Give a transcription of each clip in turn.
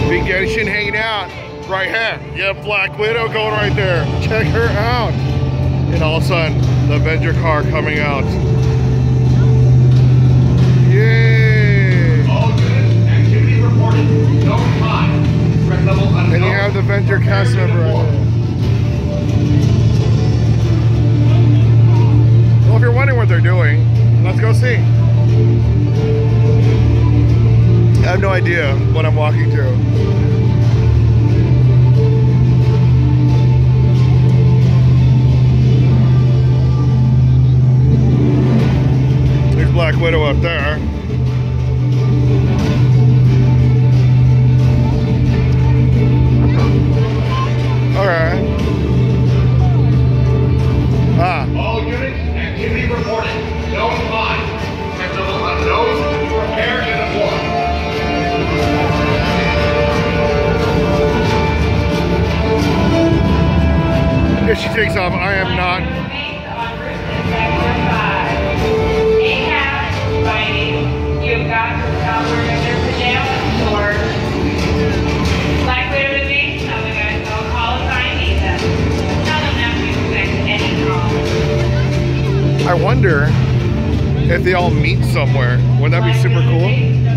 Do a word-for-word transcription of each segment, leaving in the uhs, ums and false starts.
Big Daddy Shin hanging out right here. Yeah, Black Widow going right there. Check her out. And all of a sudden, the Avenger car coming out. Yay! All units, activity reported. No time. Threat level unknown. And you have the Avenger cast member right there. Well, if you're wondering what they're doing, let's go see. I have no idea what I'm walking to. There's Black Widow up there. Alright. Ah. All units, activity reported. No time. Threat level unknown. Prepare and deploy. If she takes off, I am not. You've got to cover their pajamas or Black Widow to me. Tell the guys don't call us I need them. Tell them not to expect any call. I wonder if they all meet somewhere. Wouldn't that be super cool?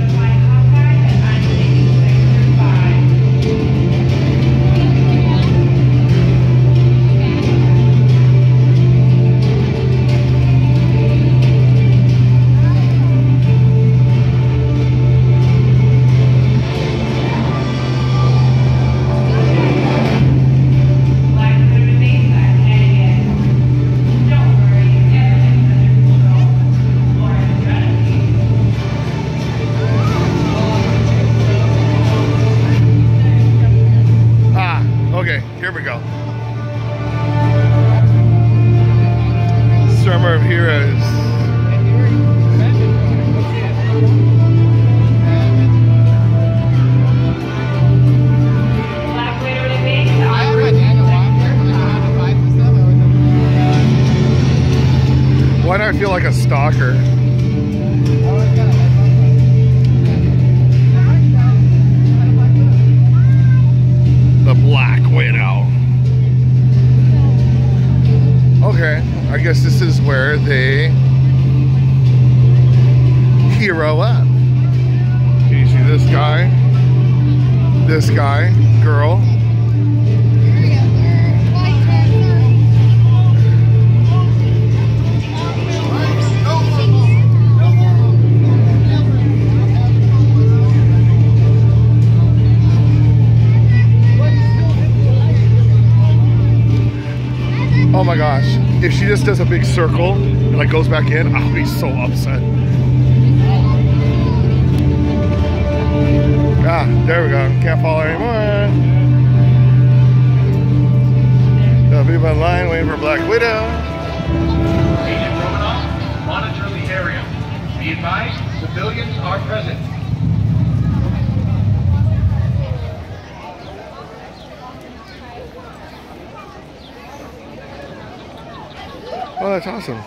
Here we go. Summer of Heroes. Why do I feel like a stalker? The Black Widow. Okay, I guess this is where they hero up. You see this guy, this guy, girl. Oh my gosh, if she just does a big circle and like goes back in, I'll be so upset. Ah, there we go. Can't follow anymore. Got people in line waiting for Black Widow. Agent Romanoff, monitor the area. Be advised, civilians are present. Oh, that's awesome.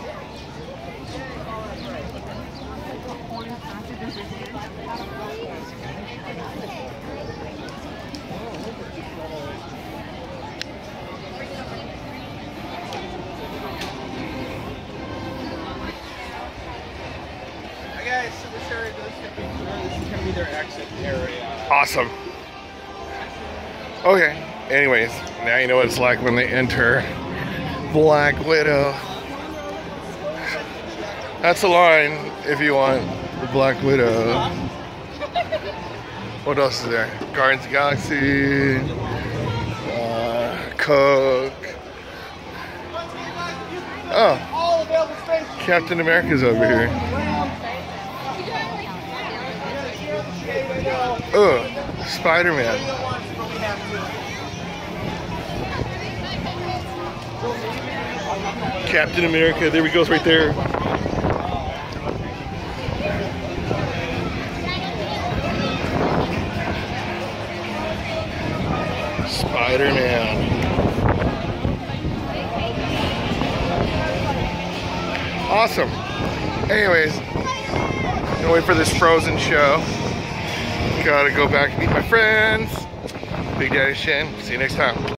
Hi guys, so this area does get big tour. This is gonna be their exit area. Awesome. Okay, anyways, now you know what it's like when they enter Black Widow. That's a line if you want the Black Widow. What else is there? Guardians of the Galaxy, uh, Coke. Oh, Captain America's over here. Oh, Spider-Man. Captain America, there he goes right there. Spider-Man. Awesome. Anyways, gonna wait for this Frozen show. Gotta go back and meet my friends. Big Daddy Shin. See you next time.